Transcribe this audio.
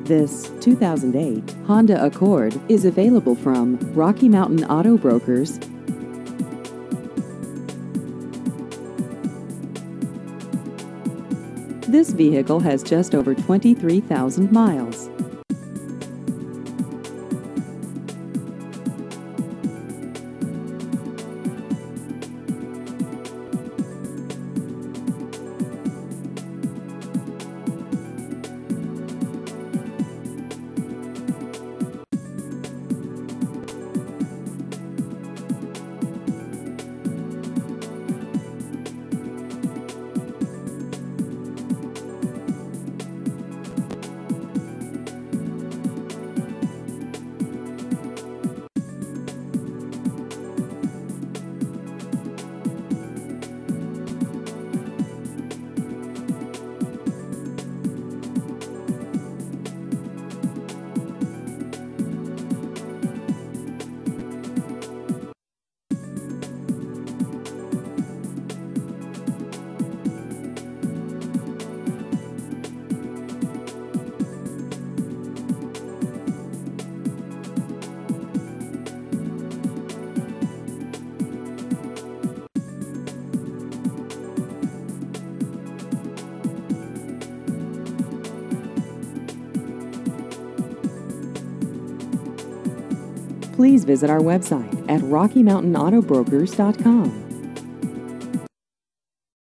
This 2008 Honda Accord is available from Rocky Mountain Auto Brokers. This vehicle has just over 23,000 miles. Please visit our website at RockyMountainAutobrokers.com.